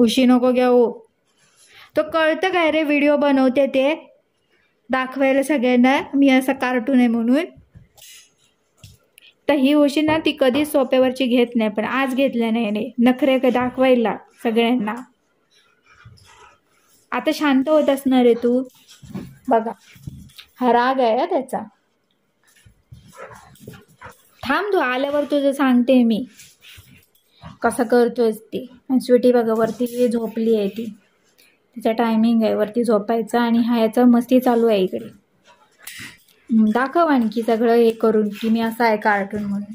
उशी नको घेऊ. तो कळतं काय रे व्हिडिओ बनवते ते दाखवायला सगळ्यांना मी असं कार्टून आहे म्हणून. तर ही उशी ना ती कधीच सोप्यावरची घेत नाही, पण आज घेतल्या नाही नखरे दाखवायला सगळ्यांना. आता शांत होत असणार आहे तू. बघा हा राग आहे त्याचा. थांब तू आल्यावर तुझं सांगते मी कसं करतोयस ती. स्वीटी बघा वरती झोपली आहे ती. तिचा टायमिंग आहे वरती झोपायचा आणि हा याचा मस्ती चालू आहे इकडे. दाखव आणखी सगळं हे करून की मी असं आहे कार्टून म्हणून.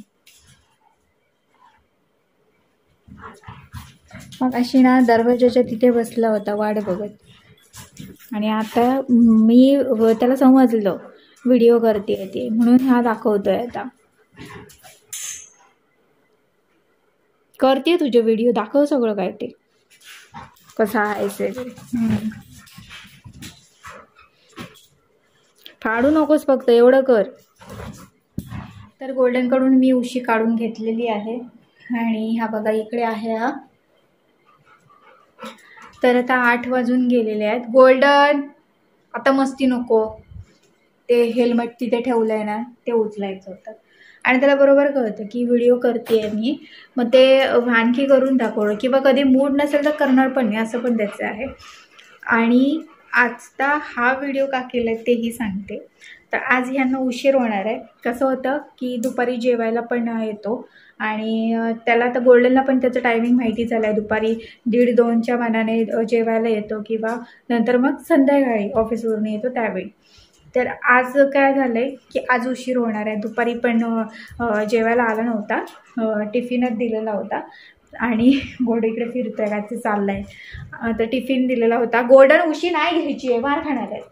मग अशी ना दरवाजाच्या तिथे बसला होता वाट बघत. आणि आता मी त्याला समजलं व्हिडिओ करते ते म्हणून हा दाखवतोय. आता करते तुझे व्हिडिओ दाखव सगळं काय ते कसं आहे. फाडू नकोस फक्त एवढं कर. तर गोल्डन कडून मी उशी काढून घेतलेली आहे आणि हा बघा इकडे आहे हा. तर आता 8 वाजून गेलेले आहेत. गोल्डन आता मस्ती नको. ते हेल्मेट तिथे ठेवलंय ना ते उचलायचं होतं. आणि त्याला बरोबर कळतं की व्हिडिओ करते मी, मग ते आणखी करून दाखवलं किंवा कधी मूड नसेल तर करणार पण नाही असं पण त्याचं आहे. आणि आजचा हा व्हिडिओ का केला तेही सांगते. तर आज ह्यांना उशीर होणार आहे. कसं होतं की दुपारी जेवायला पण येतो आणि त्याला तर गोल्डनला पण त्याचं टायमिंग माहिती झालं आहे. दुपारी 1:30-2च्या मानाने जेवायला येतो किंवा नंतर मग संध्याकाळी ऑफिसवरून येतो त्यावेळी. तर आज काय झालं आहे की आज उशीर होणार आहे. दुपारी पण जेवायला आला नव्हता, टिफिनच दिलेला होता. आणि गोल्ड इकडे फिरतोय का ते चाललं आहे. तर टिफिन दिलेला होता. गोल्डन उशी नाही घ्यायची आहे, मार खाणार आहे.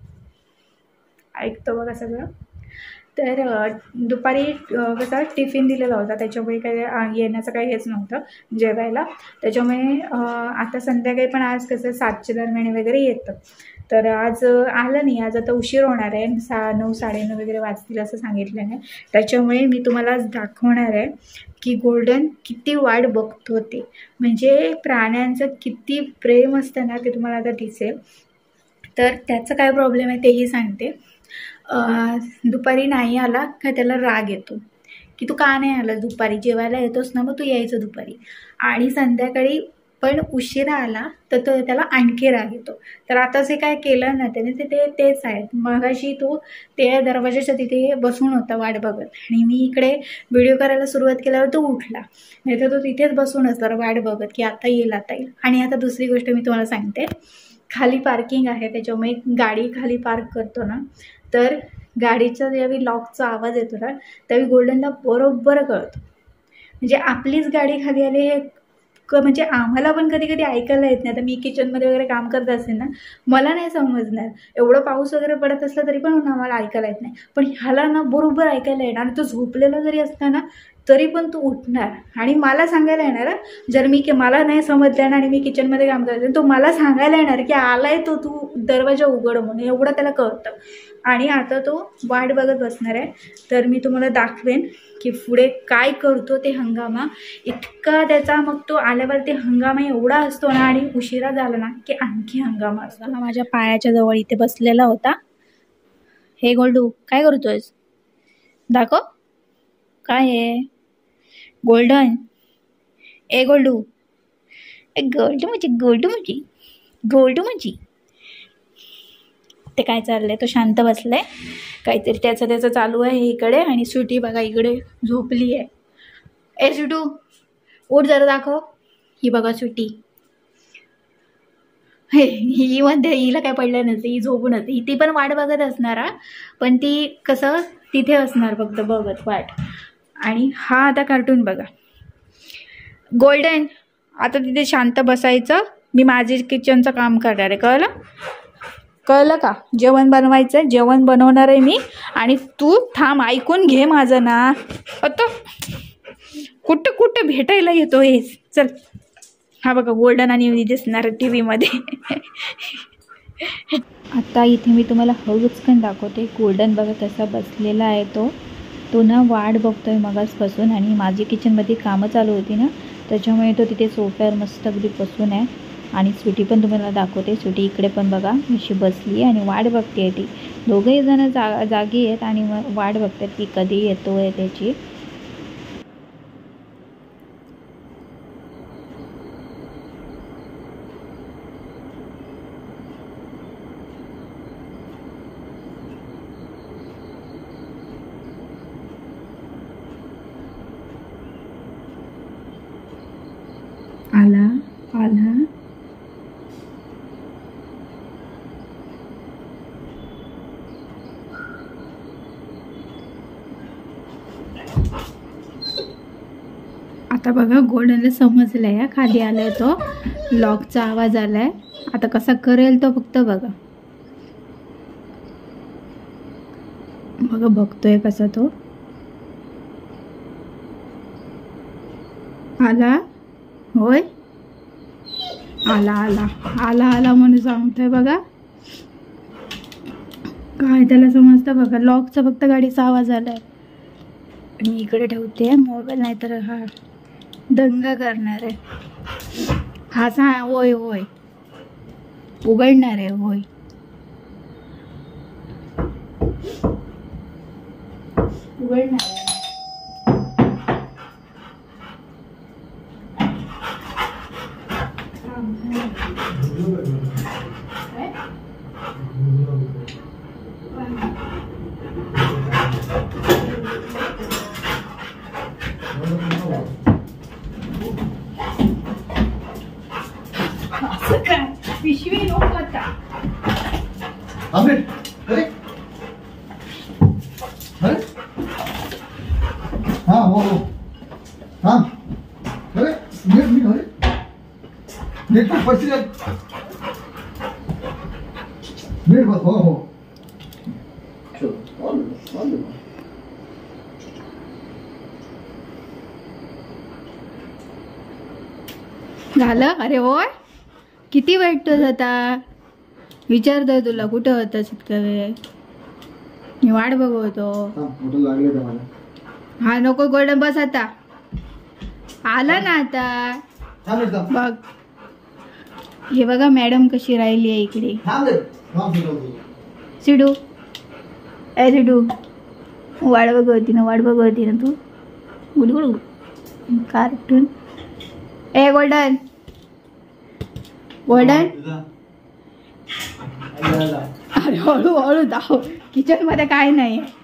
ऐकतो बघा सगळं. तर दुपारी कसा टिफिन दिलेला होता त्याच्यामुळे काही येण्याचं काही हेच नव्हतं जेवायला. त्याच्यामुळे आता संध्याकाळी पण आज कसं 7च्या दरम्यान वगैरे येतं. तर आज आलं नाही. आज आता उशीर होणार आहे. 9-9:30 वगैरे वाजतील असं सांगितलं आहे. त्याच्यामुळे मी तुम्हाला आज दाखवणार आहे की गोल्डन किती वाट बघतो ते. म्हणजे प्राण्यांचं किती प्रेम असतं ना ते तुम्हाला आता दिसेल. तर त्याचं काय प्रॉब्लेम आहे तेही सांगते. दुपारी नाही आला का त्याला राग येतो की तू का नाही आला दुपारी, जेवायला येतोस ना मग तू यायचं दुपारी. आणि संध्याकाळी पण उशिरा आला तर त्याला आणखी राग येतो. तर आता जे काय केलं ना त्याने तेच आहे. मगाशी तो त्या दरवाजाच्या तिथे बसून होता वाट बघत आणि मी इकडे व्हिडिओ करायला सुरुवात केल्यावर तो उठला. नाही तर तो तिथेच बसून असणार वाट बघत की आता येईल आता येईल. आणि आता दुसरी गोष्ट मी तुम्हाला सांगते. खाली पार्किंग आहे त्याच्यामुळे गाडी खाली पार्क करतो ना तर गाडीचा ज्यावेळी लॉकचा आवाज येतो ना त्यावेळी गोल्डनला बरोबर कळतो. म्हणजे आपलीच गाडी खाली आली हे म्हणजे आम्हाला पण कधी कधी ऐकायला येत नाही. आता मी किचनमध्ये वगैरे काम करत असेल ना मला नाही समजणार. एवढं पाऊस वगैरे पडत असला तरी पण आम्हाला ऐकायला येत नाही. पण ह्याला ना बरोबर ऐकायला येणार. आणि तो झोपलेला जरी असला ना तरी पण तो उठणार आणि मला सांगायला येणार. जर मला नाही समजलं ना आणि मी किचनमध्ये काम करते तो मला सांगायला येणार की आलाय तो, तू दरवाजा उघड म्हणून. एवढं त्याला कळतं. आणि आता तो वाट बघत बसणार आहे. तर मी तुम्हाला दाखवेन की पुढे काय करतो ते हंगामा. इतका त्याचा मग तो आल्यावर ते हंगामा एवढा असतो ना आणि उशिरा झाला ना की आणखी हंगामा असतो. हा माझ्या पायाच्या जवळ इथे बसलेला होता. हे गोल्डू काय करतोयस दाखव. काय आहे गोल्डन? ए गोल्डू, ए गोल्डू म्हणजे ते काय चाललंय? तो शांत बसलाय काहीतरी त्याचं चालू आहे इकडे. आणि स्वीटी बघा इकडे झोपली आहे. ए स्वीटू उठ जरा दाखव. ही बघा स्वीटी. ही मध्ये हिला काय पडलं नसते, ही झोपून असते. ती पण वाट बघत असणार पण ती कसं तिथे असणार फक्त बघत वाट. आणि हा आता कार्टून बघा. गोल्डन आता तिथे शांत बसायचं. मी माझे किचनचं काम करणार आहे. कळलं का? जेवण बनवायचं, जेवण बनवणार आहे मी. आणि तू थांब ऐकून घे माझं ना. आता कुठं भेटायला येतो हे. चल. हा बघा गोल्डन आणि मी दिसणार TV मध्ये. आता इथे मी तुम्हाला हळूचकन दाखवते. गोल्डन बघा कसा बसलेला आहे तो ना वाट बघतोय मगासपासून. आणि माझी किचनमध्ये कामं चालू होती ना त्याच्यामुळे तो तिथे सोफ्यावर मस्त अगदी बसून आहे. आणि स्वीटी पण तुम्हाला दाखवते. स्वीटी इकडे पण बघा अशी बसली आणि वाट बघते ती. दोघंही जण जागी आहेत आणि वाट बघतात की कधी येतो आहे त्याची. आला आला. आता बघा गोल्डनला समजलंय खाली आलाय तो. लॉकचा आवाज आलाय. आता कसा करेल तो फक्त बघा. बघा बघतोय कसा तो. आला होय. आला आला आला आला म्हणून सांगतोय बघा. काय त्याला समजतं बघा. लॉकचा फक्त गाडीचा आवाज आलाय. मी इकडे ठेवते मोबाईल, नाहीतर हा दंगा करणार आहे. हा होय होय उघडणार आहे. होय उघडणार आहे. पिशवी नको आता. अरे अरे अरे हाँ हो हाँ अरे नेट अरे नेट पर पर्ची नेट बस हो झालं. अरे होय किती भेटतोस आता. विचारतोय तुला कुठं होतंस इतका वेळ. मी वाट बघतो. हा नको गोल्डन बस आता. आला ना आता बघ. हे बघा मॅडम कशी राहिली आहे इकडे. सिडू ए सिडू वाट बघवती ना तू. गुडगुड कार्टून. ए गोल्डन गोल्डन अरे हळूहळू धाव. किचन मध्ये काय नाही.